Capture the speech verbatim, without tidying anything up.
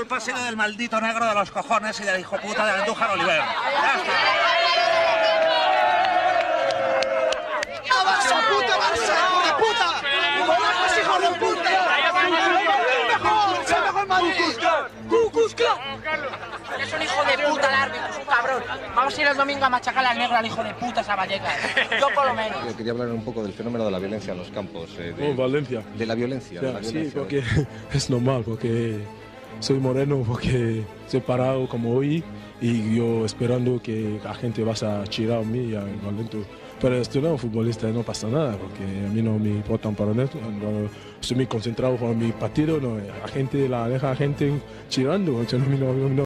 culpa ha sido del maldito negro de los cojones y del hijo puta de Andújar Oliver. ¡Ya está! ¡Barça, puta Barça, hijo de puta! ¡Monarcas, hijo de puta! ¡Es el mejor Madrid! ¡Cucus, claro! Es un hijo de puta el árbitro, es un cabrón. Vamos a ir el domingo a machacar al negro al hijo de puta esa Vallecas. Yo por lo menos. Yo quería hablar un poco del fenómeno de la violencia en los campos. Eh, de, Oh, Valencia. De la violencia. Ya, de la violencia sí, porque es normal, porque soy moreno, porque soy parado como hoy y yo esperando que la gente vaya a chirar a mí y al Valencia. Pero estoy no futbolista, no pasa nada, porque a mí no me importa para esto. No, estoy muy concentrado con mi partido, no, la gente la deja a gente chirando, no, no, no,